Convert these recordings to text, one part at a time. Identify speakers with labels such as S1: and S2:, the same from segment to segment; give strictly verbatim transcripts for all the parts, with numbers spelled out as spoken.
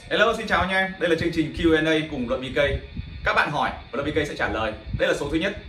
S1: Hello, xin chào anh em. Đây là chương trình Q and A cùng Luận bê ca. Các bạn hỏi và Luận bê ca sẽ trả lời. Đây là số thứ nhất.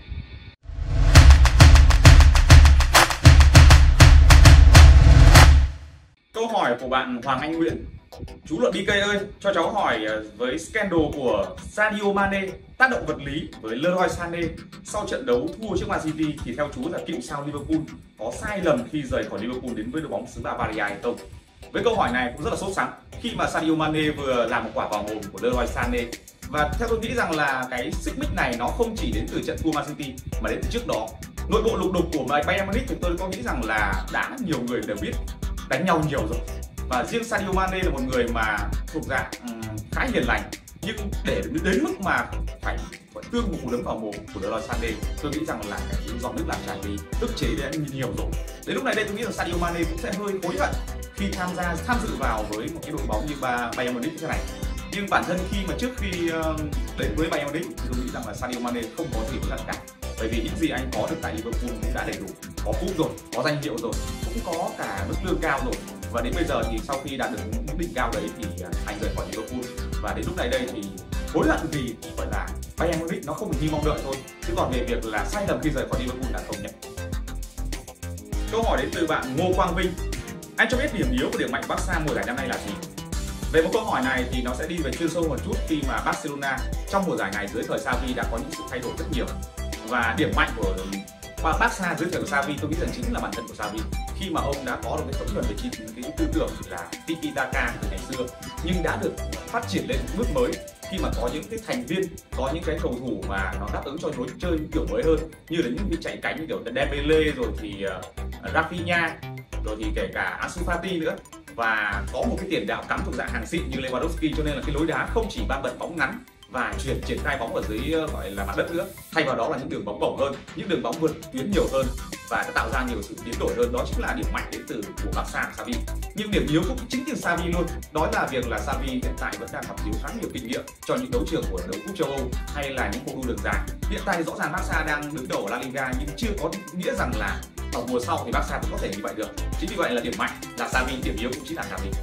S1: Câu hỏi của bạn Hoàng Anh Nguyễn: chú Luận bê ca ơi, cho cháu hỏi với scandal của Sadio Mane tác động vật lý với Leroy Sané sau trận đấu thua trước Man City thì theo chú là cựu sao Liverpool có sai lầm khi rời khỏi Liverpool đến với đội bóng xứ Bavaria hay không? Với câu hỏi này cũng rất là sốt sắng khi mà Sadio Mane vừa làm một quả vào mồm của Leroy Sané, và theo tôi nghĩ rằng là cái xích mích này nó không chỉ đến từ trận thua Man City mà đến từ trước đó. Nội bộ lục đục của Bayern Munich thì tôi có nghĩ rằng là đã nhiều người đều biết đánh nhau nhiều rồi, và riêng Sadio Mane là một người mà thuộc dạng um, khá hiền lành, nhưng để đến mức mà phải phải tương một cú đấm vào mồm của Leroy Sané, tôi nghĩ rằng là cái giọt nước làm tràn ly, ức chế đã nhiều rồi. Đến lúc này đây tôi nghĩ rằng Sadio Mane cũng sẽ hơi hối hận khi tham gia tham dự vào với một cái đội bóng như Bayern Munich như thế này. Nhưng bản thân khi mà trước khi uh, đến với Bayern Munich thì tôi nghĩ rằng là Sadio Mane không có gì hối hận cả, bởi vì những gì anh có được tại Liverpool cũng đã đầy đủ, có cúp rồi, có danh hiệu rồi, cũng có cả mức lương cao rồi, và đến bây giờ thì sau khi đạt được những đỉnh cao đấy thì anh rời khỏi Liverpool, và đến lúc này đây thì hối hận vì gọi là Bayern Munich nó không được như mong đợi thôi, chứ còn về việc là sai lầm khi rời khỏi Liverpool là không nhận. Câu hỏi đến từ bạn Ngô Quang Vinh: anh cho biết điểm yếu và điểm mạnh Barca mùa giải năm nay là gì? Về một câu hỏi này thì nó sẽ đi về chuyên sâu một chút, khi mà Barcelona trong mùa giải này dưới thời Xavi đã có những sự thay đổi rất nhiều, và điểm mạnh của Barca dưới thời Xavi tôi nghĩ rằng chính là bản thân của Xavi, khi mà ông đã có được cái thấm nhuần về cái tư tưởng là tiki taka từ ngày xưa, nhưng đã được phát triển lên bước mới khi mà có những cái thành viên, có những cái cầu thủ mà nó đáp ứng cho lối chơi kiểu mới hơn, như là những cái chạy cánh như kiểu Dembele, rồi thì uh, Rafinha, rồi thì kể cả Ansu Fati nữa, và có một cái tiền đạo cắm thuộc dạng hàng xịn như Lewandowski, cho nên là cái lối đá không chỉ ban bật bóng ngắn và chuyển triển khai bóng ở dưới gọi là mặt đất nữa, thay vào đó là những đường bóng bổng hơn, những đường bóng vượt tuyến nhiều hơn, và đã tạo ra nhiều sự biến đổi hơn. Đó chính là điểm mạnh đến từ của Barca Xavi. Nhưng điểm yếu cũng chính từ Xavi luôn, đó là việc là Xavi hiện tại vẫn đang gặp thiếu khá nhiều kinh nghiệm cho những đấu trường của đấu cúp châu Âu hay là những cuộc đua đường dài. Hiện tại rõ ràng Barca đang đứng đầu ở La Liga, nhưng chưa có nghĩa rằng là ở mùa sau thì Barca cũng có thể như vậy được. Chính vì vậy là điểm mạnh là Xavi, điểm yếu cũng chính là Xavi.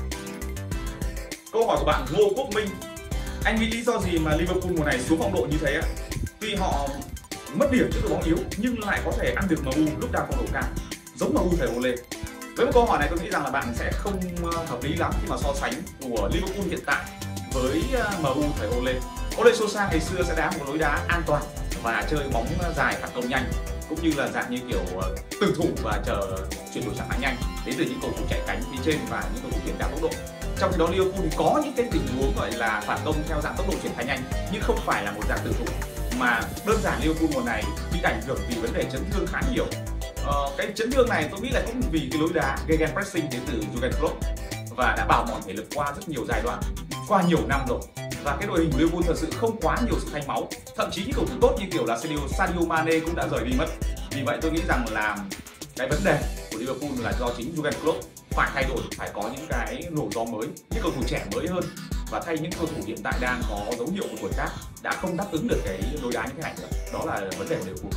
S1: Câu hỏi của bạn Ngô Quốc Minh: anh nghĩ lý do gì mà Liverpool mùa này xuống phong độ như thế ạ? Tuy họ mất điểm trước đội bóng yếu nhưng lại có thể ăn được em u lúc đang phong độ cao, giống em u thời Ole. Với một câu hỏi này tôi nghĩ rằng là bạn sẽ không hợp lý lắm khi mà so sánh của Liverpool hiện tại với em u thời Ole. Ole Solskjaer ngày xưa sẽ đá một lối đá an toàn và chơi bóng dài phản công nhanh, cũng như là dạng như kiểu tự thủ và chờ chuyển đổi trạng thái nhanh đến từ những cầu thủ chạy cánh phía trên và những cầu thủ tiền đạo tốc độ. Trong khi đó Liverpool thì có những cái tình huống gọi là phản công theo dạng tốc độ chuyển thái nhanh, nhưng không phải là một dạng tự thủ, mà đơn giản Liverpool mùa này bị ảnh hưởng vì vấn đề chấn thương khá nhiều. Ờ, cái chấn thương này tôi nghĩ là cũng vì cái lối đá gegenpressing đến từ Jurgen Klopp, và đã bào mòn thể lực qua rất nhiều giai đoạn, qua nhiều năm rồi, và cái đội hình của Liverpool thật sự không quá nhiều sự thanh máu, thậm chí những cầu thủ tốt như kiểu là Sadio Mane cũng đã rời đi mất. Vì vậy tôi nghĩ rằng là cái vấn đề của Liverpool là do chính Jurgen Klopp phải thay đổi, phải có những cái nổ gió mới, những cầu thủ trẻ mới hơn, và thay những cầu thủ hiện tại đang có dấu hiệu của tuổi tác đã không đáp ứng được cái lối đá như thế này nữa. Đó là vấn đề của Liverpool.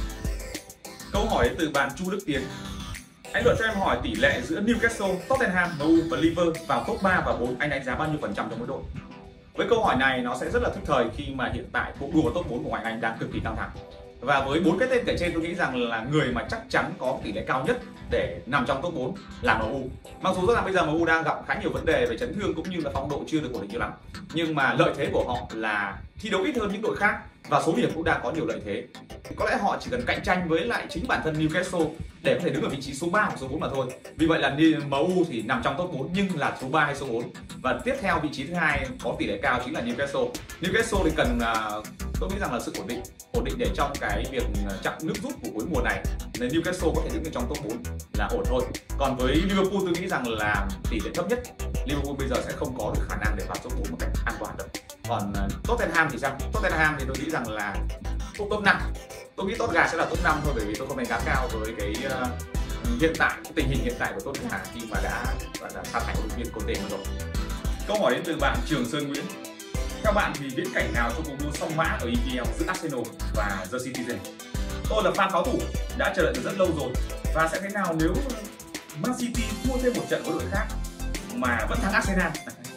S1: Câu hỏi đến từ bạn Chu Đức Tiến: anh Luận cho em hỏi tỷ lệ giữa Newcastle, Tottenham, em u và Liverpool vào top ba và bốn, anh đánh giá bao nhiêu phần trăm cho mỗi đội? Với câu hỏi này nó sẽ rất là thức thời khi mà hiện tại cuộc đua top bốn của ngoại Anh đang cực kỳ căng thẳng. Và với bốn cái tên kể trên tôi nghĩ rằng là người mà chắc chắn có tỷ lệ cao nhất để nằm trong top bốn là em u. Mặc dù rõ ràng bây giờ em u đang gặp khá nhiều vấn đề về chấn thương cũng như là phong độ chưa được ổn định nhiều lắm, nhưng mà lợi thế của họ là thi đấu ít hơn những đội khác và số điểm cũng đang có nhiều lợi thế. Có lẽ họ chỉ cần cạnh tranh với lại chính bản thân Newcastle để có thể đứng ở vị trí số ba hoặc số bốn mà thôi. Vì vậy là em u thì nằm trong top bốn nhưng là số ba hay số bốn. Và tiếp theo vị trí thứ hai có tỷ lệ cao chính là Newcastle. Newcastle thì cần uh, tôi nghĩ rằng là sự ổn định, ổn định để trong cái việc chặn nước rút của cuối mùa này, nên Newcastle có thể đứng ở trong top bốn là ổn thôi. Còn với Liverpool tôi nghĩ rằng là tỷ lệ thấp nhất, Liverpool bây giờ sẽ không có được khả năng để vào top bốn một cách an toàn được. Còn uh, Tottenham thì sao? Tottenham thì tôi nghĩ rằng là top top năm. Tôi nghĩ Tottenham sẽ là top năm thôi, bởi vì tôi không đánh giá cao với cái uh, hiện tại, cái tình hình hiện tại của Tottenham khi mà đã gọi là sa thải huấn luyện viên Conte rồi. Câu hỏi đến từ bạn Trường Sơn Nguyễn: theo bạn thì viễn cảnh nào cho cuộc đua song mã ở e pê lờ giữa Arsenal và The Citizen? Tôi là fan pháo thủ, đã chờ đợi từ rất lâu rồi, và sẽ thế nào nếu Man City thua thêm một trận với đội khác mà vẫn thắng Arsenal? Chúc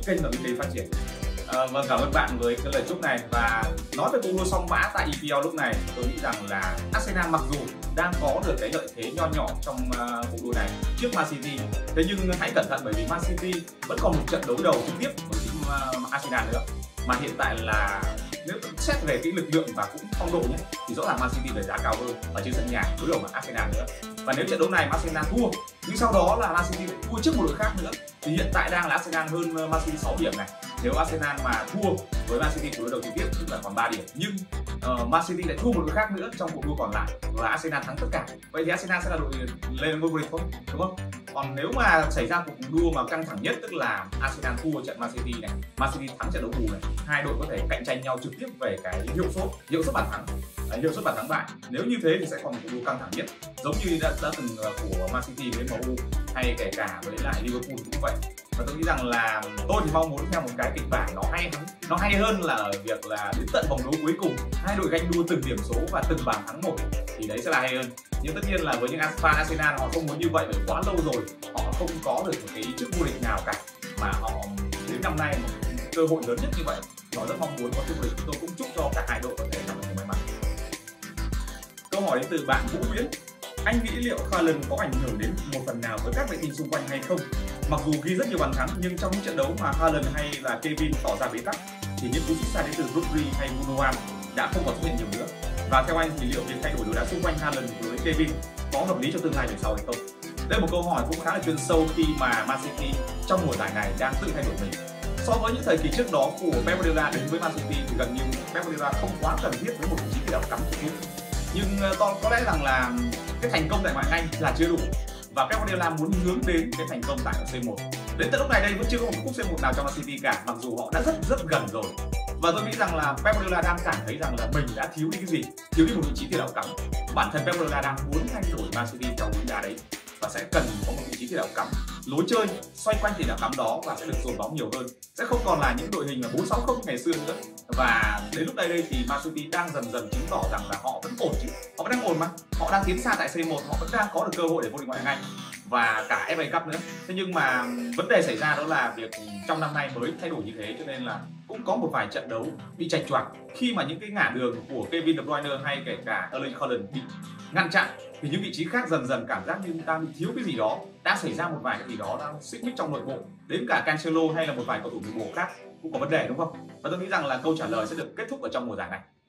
S1: kênh và kinh tế phát triển. À, vâng, cảm ơn bạn với cái lời chúc này. Và nói về cuộc đua song mã tại e pê lờ lúc này, tôi nghĩ rằng là Arsenal mặc dù đang có được cái lợi thế nho nhỏ trong uh, cuộc đua này trước Man City, thế nhưng hãy cẩn thận bởi vì Man City vẫn còn một trận đấu đầu trực tiếp với team uh, Arsenal nữa. Mà hiện tại là nếu xét về cái lực lượng và cũng phong độ nhé, thì rõ ràng Man City về giá cao hơn ở trên sân nhà đối đầu với Arsenal nữa. Và nếu trận đấu này Arsenal thua nhưng sau đó là Man City thua trước một đội khác nữa, thì hiện tại đang là Arsenal hơn Man City sáu điểm này. Nếu Arsenal mà thua với Man City của đối đầu trực tiếp tức là còn ba điểm, nhưng uh, Man City lại thua một đội khác nữa trong cuộc đua còn lại và Arsenal thắng tất cả, vậy thì Arsenal sẽ là đội lên vô địch thôi, đúng không? Còn nếu mà xảy ra cuộc đua mà căng thẳng nhất, tức là Arsenal thua trận Man City này, Man City thắng trận đấu bù này, hai đội có thể cạnh tranh nhau trực tiếp về cái hiệu suất, hiệu suất bàn thắng, hiệu suất bàn thắng bại. Nếu như thế thì sẽ còn một cuộc đua căng thẳng nhất, giống như đã, đã từng của Man City với em u hay kể cả với lại Liverpool cũng vậy. Và tôi nghĩ rằng là tôi thì mong muốn theo một cái kịch bản nó hay hơn, nó hay hơn là ở việc là đến tận vòng đấu cuối cùng hai đội ganh đua từng điểm số và từng bàn thắng một, thì đấy sẽ là hay hơn. Nhưng tất nhiên là với những fan Arsenal họ không muốn như vậy, bởi quá lâu rồi họ không có được một cái chức vô địch nào cả, mà họ đến năm nay một cơ hội lớn nhất như vậy, họ rất mong muốn có chức vô địch. Tôi cũng chúc cho cả hai đội có thể gặp được may mắn. Câu hỏi đến từ bạn Vũ Nguyễn: anh nghĩ liệu Haaland có ảnh hưởng đến một phần nào với các vệ tinh xung quanh hay không? Mặc dù ghi rất nhiều bàn thắng nhưng trong những trận đấu mà Haaland hay là Kevin tỏ ra bế tắc thì những cú sút xa đến từ Rodri hay Gundogan đã không còn xuất hiện nhiều nữa. Và theo anh thì liệu việc thay đổi đội đá xung quanh Haaland với Kevin có hợp lý cho tương lai về sau hay không? Đây là một câu hỏi cũng khá là chuyên sâu khi mà Man City trong mùa giải này đang tự thay đổi mình. So với những thời kỳ trước đó của Pep Guardiola đến với Man City thì gần như Pep Guardiola không quá cần thiết với một vị trí tiền đạo cắm trực tiếp. Nhưng to có lẽ rằng là cái thành công tại ngoại hạng Anh là chưa đủ và Pep Guardiola muốn hướng đến cái thành công tại C một. Đến tận lúc này đây vẫn chưa có một cúp C một nào cho Man City cả, mặc dù họ đã rất rất gần rồi. Và tôi nghĩ rằng là Pep Guardiola đang cảm thấy rằng là mình đã thiếu đi cái gì, thiếu đi một vị trí tiền đạo cắm. Bản thân Pep Guardiola đang muốn thay đổi Man City theo hướng đá đấy và sẽ cần có một vị trí tiền đạo cắm, lối chơi xoay quanh tiền đạo cắm đó và sẽ được dồn bóng nhiều hơn, sẽ không còn là những đội hình là bốn sáu không ngày xưa nữa. Và đến lúc đây đây thì Man City đang dần dần chứng tỏ rằng là họ vẫn ổn chứ, họ vẫn đang ổn mà, họ đang tiến xa tại C một, họ vẫn đang có được cơ hội để vô địch ngoại hạng Anh và cả ép a Cup nữa. Thế nhưng mà vấn đề xảy ra đó là việc trong năm nay mới thay đổi như thế, cho nên là cũng có một vài trận đấu bị chệch choạc khi mà những cái ngả đường của Kevin De Bruyne hay kể cả Erling Haaland bị ngăn chặn, thì những vị trí khác dần dần cảm giác như ta bị thiếu cái gì đó, đã xảy ra một vài cái gì đó đang xích mích trong nội bộ, đến cả Cancelo hay là một vài cầu thủ nội bộ khác cũng có vấn đề, đúng không? Và tôi nghĩ rằng là câu trả lời sẽ được kết thúc ở trong mùa giải này.